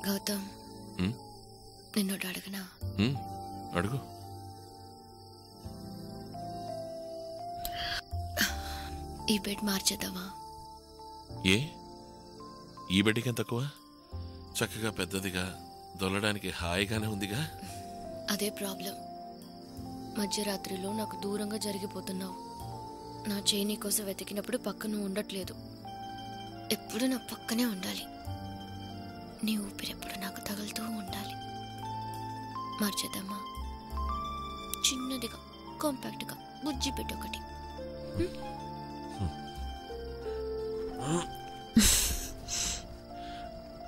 గౌతమ్ నిన్నోటి అడగనా? అడుగు. ఈ బెడ్ మార్చేద్దామా? ఏ ఈ బెడ్కి తక్కువ? చక్కగా పెద్దదిగా దొల్లడానికి హాయిగానే ఉందిగా. అదే ప్రాబ్లం. మధ్యరాత్రిలో నాకు దూరంగా జరిగిపోతున్నావు. నా చేయి కోసం వెతికినప్పుడు పక్కన ఉండట్లేదు. ఎప్పుడు నా పక్కనే ఉండాలి. నీ ఊపిరి ఎప్పుడు నాకు తగులుతూ ఉండాలి. మార్చేద్దామా? చిన్నదిగా కాంపాక్ట్గా బుజ్జి పెట్టు ఒకటి.